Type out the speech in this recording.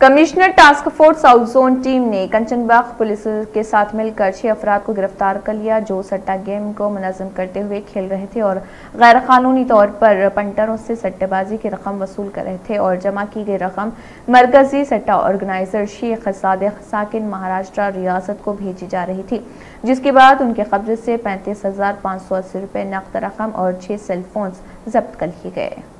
Commissioner task force south zone team ने Kanchanbagh police के साथ मिलकर 6 अफराद को गिरफ्तार कर लिया जो सट्टा गेम को मुनज़्ज़म करते हुए खेल रहे थे और गैर कानूनी तौर पर पंटरों से सट्टेबाजी की रकम वसूल कर रहे थे और जमा की गई रकम मरकजी सट्टा ऑर्गेनाइजर शेख सादिक साकिन महाराष्ट्र रियासत को भेजी जा रही थी, जिसके बाद उनके कब्जे से 35,580 रुपये नकद रकम और 6 सेलफोन्स जब्त कर लिए गए।